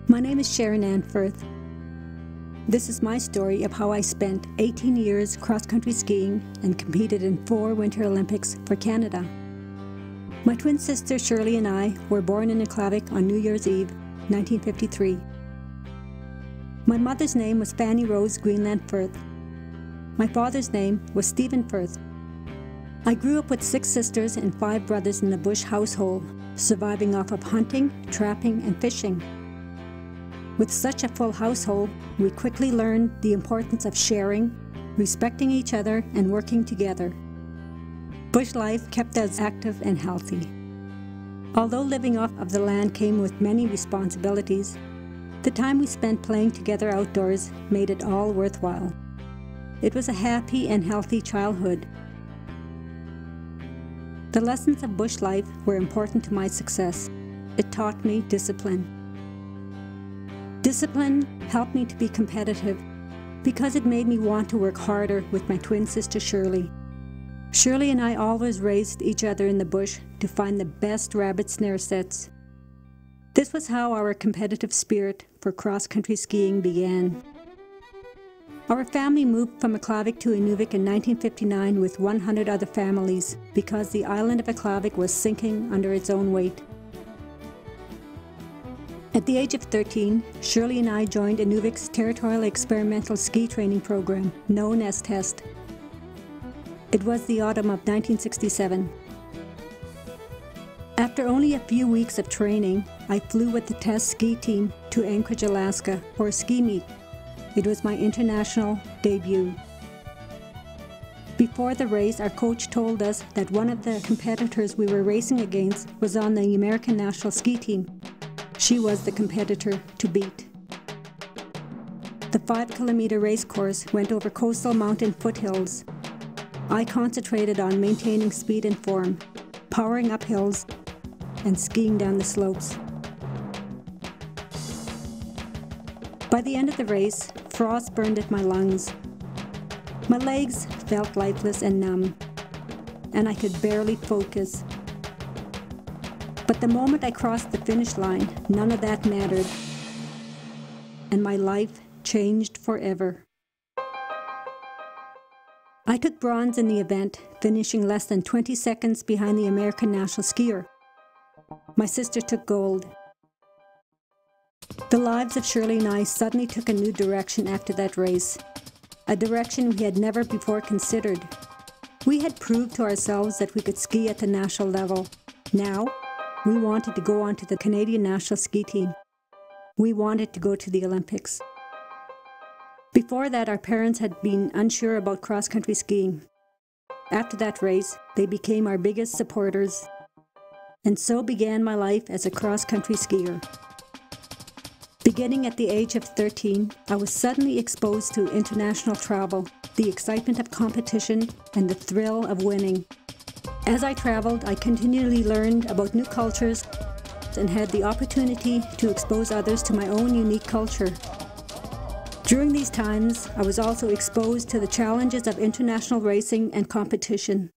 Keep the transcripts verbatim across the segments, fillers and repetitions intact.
My name is Sharon Firth. This is my story of how I spent eighteen years cross-country skiing and competed in four Winter Olympics for Canada. My twin sister Shirley and I were born in Aklavik on New Year's Eve, nineteen fifty-three. My mother's name was Fanny Rose Greenland Firth. My father's name was Stephen Firth. I grew up with six sisters and five brothers in the bush household, surviving off of hunting, trapping, and fishing. With such a full household, we quickly learned the importance of sharing, respecting each other, and working together. Bush life kept us active and healthy. Although living off of the land came with many responsibilities, the time we spent playing together outdoors made it all worthwhile. It was a happy and healthy childhood. The lessons of bush life were important to my success. It taught me discipline. Discipline helped me to be competitive because it made me want to work harder with my twin sister Shirley. Shirley and I always raced each other in the bush to find the best rabbit snare sets. This was how our competitive spirit for cross-country skiing began. Our family moved from Aklavik to Inuvik in nineteen fifty-nine with one hundred other families because the island of Aklavik was sinking under its own weight. At the age of thirteen, Shirley and I joined Inuvik's Territorial Experimental Ski Training Program, known as TEST. It was the autumn of nineteen sixty-seven. After only a few weeks of training, I flew with the TEST ski team to Anchorage, Alaska for a ski meet. It was my international debut. Before the race, our coach told us that one of the competitors we were racing against was on the American national ski team. She was the competitor to beat. The five-kilometer race course went over coastal mountain foothills. I concentrated on maintaining speed and form, powering up hills, and skiing down the slopes. By the end of the race, frost burned at my lungs. My legs felt lifeless and numb, and I could barely focus. But the moment I crossed the finish line, none of that mattered, and my life changed forever. I took bronze in the event, finishing less than twenty seconds behind the American national skier. My sister took gold. The lives of Shirley and I suddenly took a new direction after that race, a direction we had never before considered. We had proved to ourselves that we could ski at the national level. Now, we wanted to go on to the Canadian national ski team. We wanted to go to the Olympics. Before that, our parents had been unsure about cross-country skiing. After that race, they became our biggest supporters. And so began my life as a cross-country skier. Beginning at the age of thirteen, I was suddenly exposed to international travel, the excitement of competition, and the thrill of winning. As I traveled, I continually learned about new cultures and had the opportunity to expose others to my own unique culture. During these times, I was also exposed to the challenges of international racing and competition.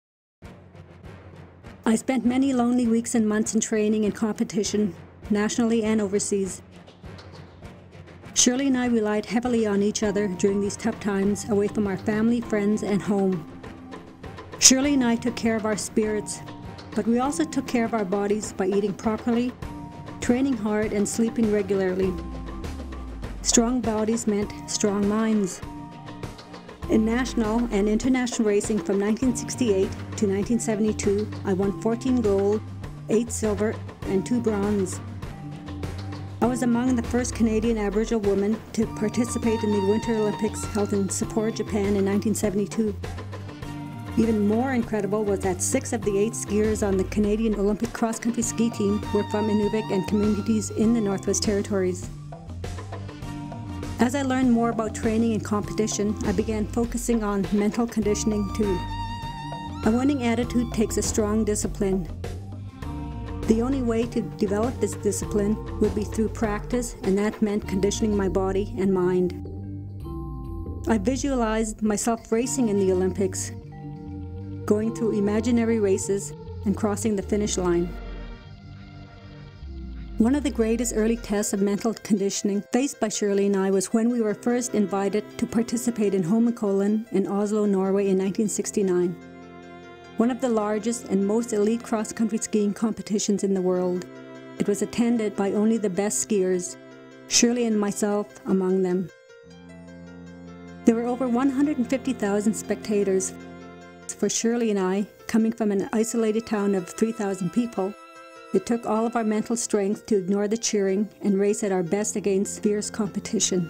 I spent many lonely weeks and months in training and competition, nationally and overseas. Shirley and I relied heavily on each other during these tough times, away from our family, friends, and home. Shirley and I took care of our spirits, but we also took care of our bodies by eating properly, training hard, and sleeping regularly. Strong bodies meant strong minds. In national and international racing from nineteen sixty-eight to nineteen seventy-two, I won fourteen gold, eight silver, and two bronze. I was among the first Canadian Aboriginal women to participate in the Winter Olympics held in Sapporo, Japan in nineteen seventy-two. Even more incredible was that six of the eight skiers on the Canadian Olympic cross-country ski team were from Inuvik and communities in the Northwest Territories. As I learned more about training and competition, I began focusing on mental conditioning too. A winning attitude takes a strong discipline. The only way to develop this discipline would be through practice, and that meant conditioning my body and mind. I visualized myself racing in the Olympics, going through imaginary races and crossing the finish line. One of the greatest early tests of mental conditioning faced by Shirley and I was when we were first invited to participate in Holmenkollen in Oslo, Norway in nineteen sixty-nine. One of the largest and most elite cross-country skiing competitions in the world. It was attended by only the best skiers, Shirley and myself among them. There were over one hundred fifty thousand spectators. For Shirley and I, coming from an isolated town of three thousand people, it took all of our mental strength to ignore the cheering and race at our best against fierce competition.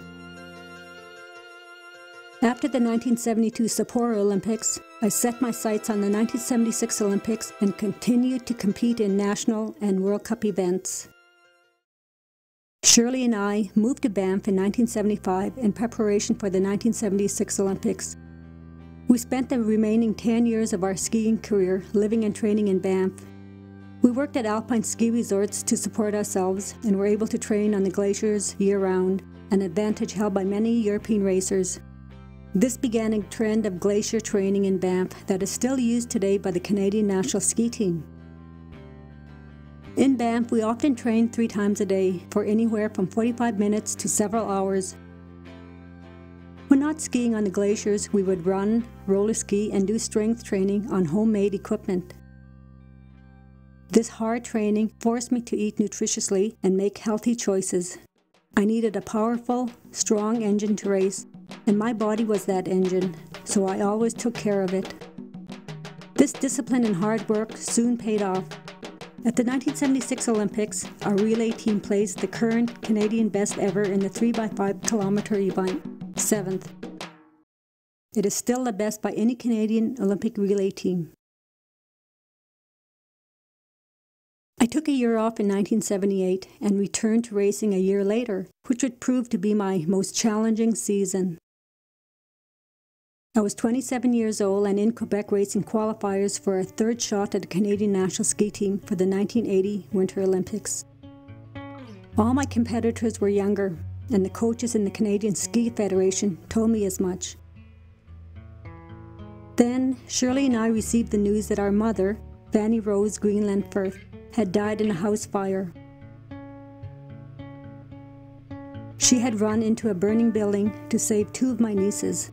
After the nineteen seventy-two Sapporo Olympics, I set my sights on the nineteen seventy-six Olympics and continued to compete in national and World Cup events. Shirley and I moved to Banff in nineteen seventy-five in preparation for the nineteen seventy-six Olympics. We spent the remaining ten years of our skiing career living and training in Banff. We worked at alpine ski resorts to support ourselves and were able to train on the glaciers year-round, an advantage held by many European racers. This began a trend of glacier training in Banff that is still used today by the Canadian national ski team. In Banff, we often trained three times a day for anywhere from forty-five minutes to several hours. When not skiing on the glaciers, we would run, roller ski, and do strength training on homemade equipment. This hard training forced me to eat nutritiously and make healthy choices. I needed a powerful, strong engine to race, and my body was that engine, so I always took care of it. This discipline and hard work soon paid off. At the nineteen seventy-six Olympics, our relay team placed the current Canadian best ever in the three by five kilometer event, seventh. It is still the best by any Canadian Olympic relay team. I took a year off in nineteen seventy-eight and returned to racing a year later, which would prove to be my most challenging season. I was twenty-seven years old and in Quebec racing qualifiers for a third shot at the Canadian national ski team for the nineteen eighty Winter Olympics. All my competitors were younger, and the coaches in the Canadian Ski Federation told me as much. Then, Shirley and I received the news that our mother, Fanny Rose Greenland Firth, had died in a house fire. She had run into a burning building to save two of my nieces.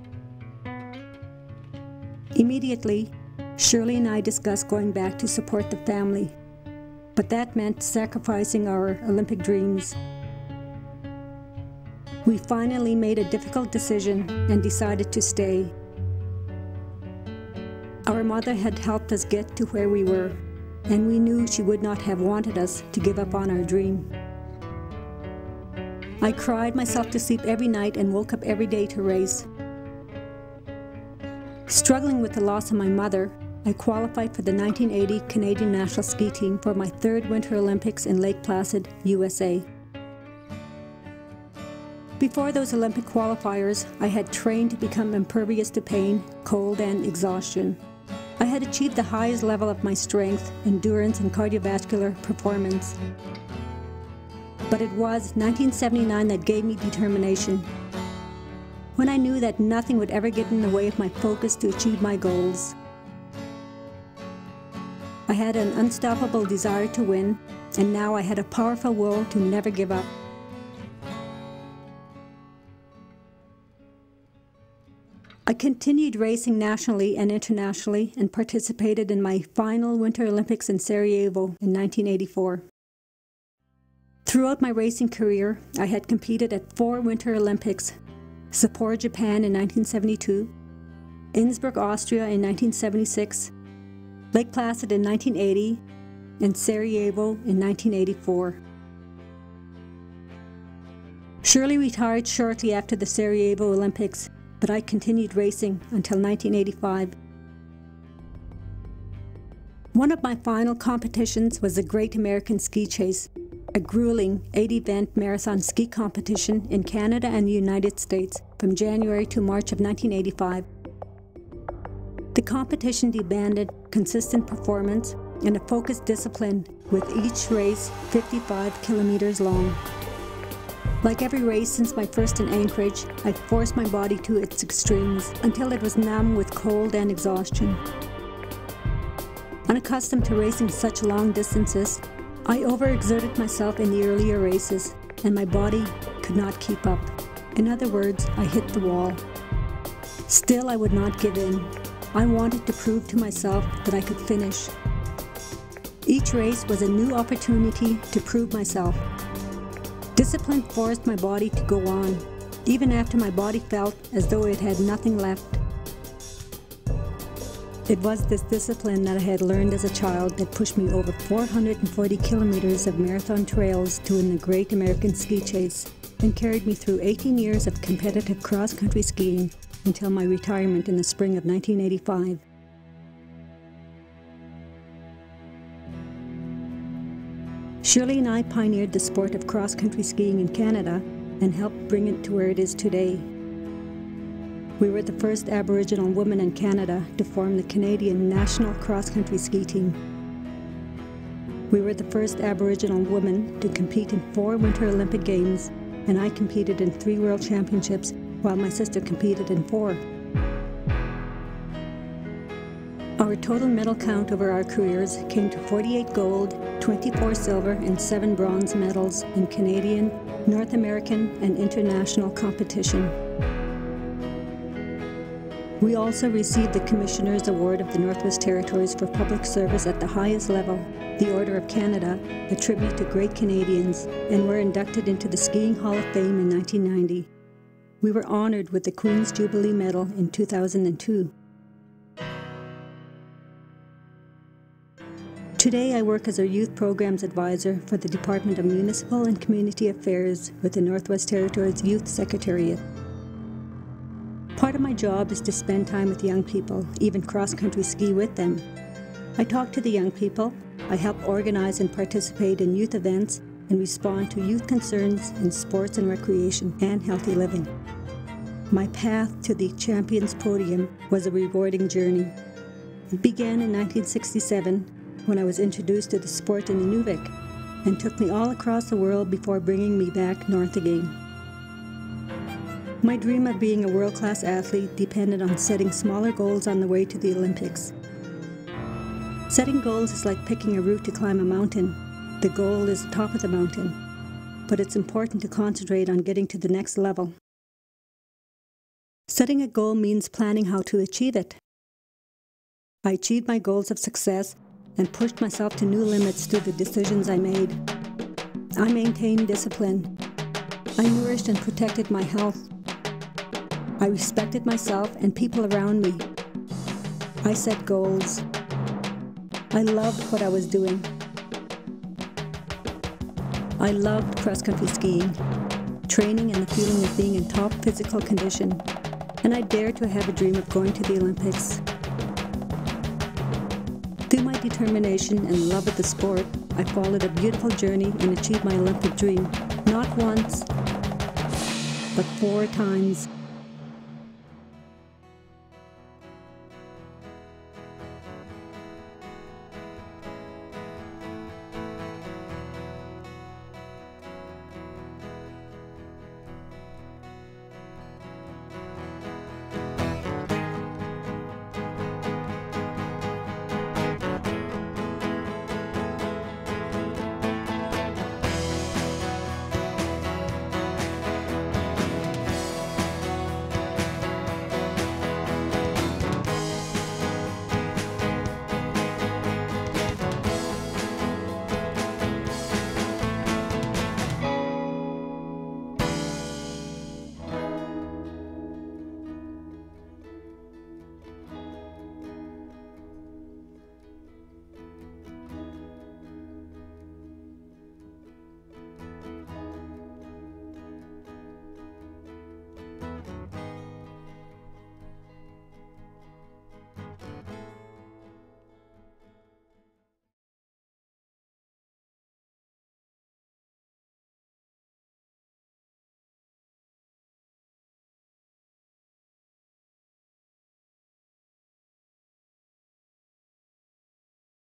Immediately, Shirley and I discussed going back to support the family, but that meant sacrificing our Olympic dreams. We finally made a difficult decision and decided to stay. Our mother had helped us get to where we were, and we knew she would not have wanted us to give up on our dream. I cried myself to sleep every night and woke up every day to race. Struggling with the loss of my mother, I qualified for the nineteen eighty Canadian national ski team for my third Winter Olympics in Lake Placid, U S A. Before those Olympic qualifiers, I had trained to become impervious to pain, cold, and exhaustion. I had achieved the highest level of my strength, endurance, and cardiovascular performance. But it was nineteen seventy-nine that gave me determination, when I knew that nothing would ever get in the way of my focus to achieve my goals. I had an unstoppable desire to win, and now I had a powerful will to never give up. I continued racing nationally and internationally and participated in my final Winter Olympics in Sarajevo in nineteen eighty-four. Throughout my racing career, I had competed at four Winter Olympics: Sapporo, Japan in nineteen seventy-two, Innsbruck, Austria in nineteen seventy-six, Lake Placid in nineteen eighty, and Sarajevo in nineteen eighty-four. Shirley retired shortly after the Sarajevo Olympics, but I continued racing until nineteen eighty-five. One of my final competitions was the Great American Ski Chase, a grueling eight-event marathon ski competition in Canada and the United States from January to March of nineteen eighty-five. The competition demanded consistent performance and a focused discipline, with each race fifty-five kilometers long. Like every race since my first in Anchorage, I forced my body to its extremes until it was numb with cold and exhaustion. Unaccustomed to racing such long distances, I overexerted myself in the earlier races, and my body could not keep up. In other words, I hit the wall. Still, I would not give in. I wanted to prove to myself that I could finish. Each race was a new opportunity to prove myself. Discipline forced my body to go on, even after my body felt as though it had nothing left. It was this discipline that I had learned as a child that pushed me over four hundred forty kilometers of marathon trails to win the Great American Ski Chase, and carried me through eighteen years of competitive cross-country skiing until my retirement in the spring of nineteen eighty-five. Shirley and I pioneered the sport of cross-country skiing in Canada and helped bring it to where it is today. We were the first Aboriginal woman in Canada to form the Canadian National Cross-Country Ski Team. We were the first Aboriginal woman to compete in four Winter Olympic Games, and I competed in three World Championships while my sister competed in four. Our total medal count over our careers came to forty-eight gold, twenty-four silver, and seven bronze medals in Canadian, North American, and international competition. We also received the Commissioner's Award of the Northwest Territories for public service at the highest level, the Order of Canada, a tribute to great Canadians, and were inducted into the Skiing Hall of Fame in nineteen ninety. We were honored with the Queen's Jubilee Medal in two thousand two. Today I work as a Youth Programs Advisor for the Department of Municipal and Community Affairs with the Northwest Territories Youth Secretariat. Part of my job is to spend time with young people, even cross-country ski with them. I talk to the young people, I help organize and participate in youth events, and respond to youth concerns in sports and recreation and healthy living. My path to the Champions Podium was a rewarding journey. It began in nineteen sixty-seven when I was introduced to the sport in Inuvik, and took me all across the world before bringing me back north again. My dream of being a world-class athlete depended on setting smaller goals on the way to the Olympics. Setting goals is like picking a route to climb a mountain. The goal is the top of the mountain, but it's important to concentrate on getting to the next level. Setting a goal means planning how to achieve it. I achieved my goals of success and pushed myself to new limits through the decisions I made. I maintained discipline. I nourished and protected my health. I respected myself and people around me. I set goals. I loved what I was doing. I loved cross-country skiing, training and the feeling of being in top physical condition, and I dared to have a dream of going to the Olympics. Through my determination and love of the sport, I followed a beautiful journey and achieved my Olympic dream, not once, but four times.